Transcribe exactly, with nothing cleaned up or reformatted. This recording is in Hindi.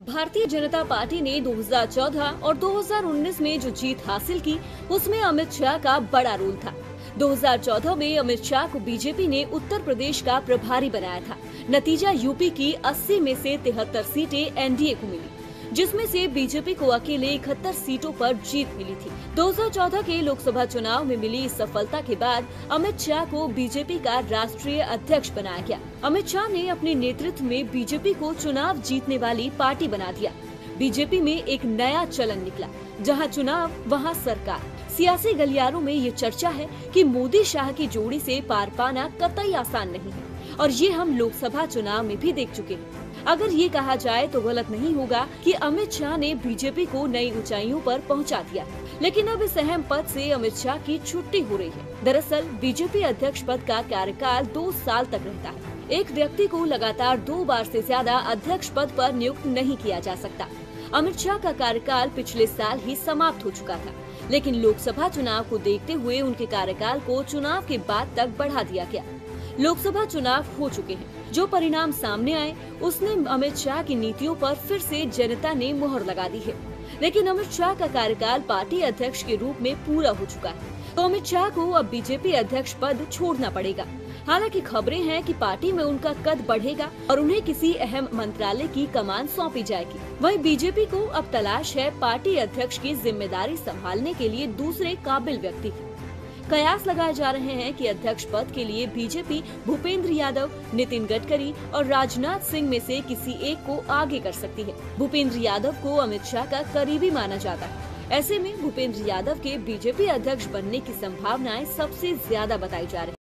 भारतीय जनता पार्टी ने दो हज़ार चौदह और दो हज़ार उन्नीस में जो जीत हासिल की, उसमें अमित शाह का बड़ा रोल था। दो हज़ार चौदह में अमित शाह को बीजेपी ने उत्तर प्रदेश का प्रभारी बनाया था। नतीजा यूपी की अस्सी में से तिहत्तर सीटें एनडीए को मिली, जिसमें से बीजेपी को अकेले इकहत्तर सीटों पर जीत मिली थी। दो हज़ार चौदह के लोकसभा चुनाव में मिली इस सफलता के बाद अमित शाह को बीजेपी का राष्ट्रीय अध्यक्ष बनाया गया। अमित शाह ने अपने नेतृत्व में बीजेपी को चुनाव जीतने वाली पार्टी बना दिया। बीजेपी में एक नया चलन निकला, जहां चुनाव वहां सरकार। सियासी गलियारों में ये चर्चा है कि मोदी शाह की जोड़ी से पार पाना कतई आसान नहीं है, और ये हम लोकसभा चुनाव में भी देख चुके हैं। अगर ये कहा जाए तो गलत नहीं होगा कि अमित शाह ने बीजेपी को नई ऊंचाइयों पर पहुंचा दिया, लेकिन अब इस अहम पद से अमित शाह की छुट्टी हो रही है। दरअसल बीजेपी अध्यक्ष पद का कार्यकाल दो साल तक रहता है। एक व्यक्ति को लगातार दो बार से ज्यादा अध्यक्ष पद पर नियुक्त नहीं किया जा सकता। अमित शाह का कार्यकाल पिछले साल ही समाप्त हो चुका था, लेकिन लोकसभा चुनाव को देखते हुए उनके कार्यकाल को चुनाव के बाद तक बढ़ा दिया गया। लोकसभा चुनाव हो चुके हैं। जो परिणाम सामने आए, उसने अमित शाह की नीतियों पर फिर से जनता ने मुहर लगा दी है। लेकिन अमित शाह का कार्यकाल पार्टी अध्यक्ष के रूप में पूरा हो चुका है, तो अमित शाह को अब बीजेपी अध्यक्ष पद छोड़ना पड़ेगा। हालांकि खबरें हैं कि पार्टी में उनका कद बढ़ेगा और उन्हें किसी अहम मंत्रालय की कमान सौंपी जाएगी। वहीं बीजेपी को अब तलाश है पार्टी अध्यक्ष की जिम्मेदारी संभालने के लिए दूसरे काबिल व्यक्ति की। कयास लगाए जा रहे हैं कि अध्यक्ष पद के लिए बीजेपी भूपेंद्र यादव, नितिन गडकरी और राजनाथ सिंह में से किसी एक को आगे कर सकती है। भूपेंद्र यादव को अमित शाह का करीबी माना जाता है। ऐसे में भूपेंद्र यादव के बीजेपी अध्यक्ष बनने की संभावनाएं सबसे ज्यादा बताई जा रही है।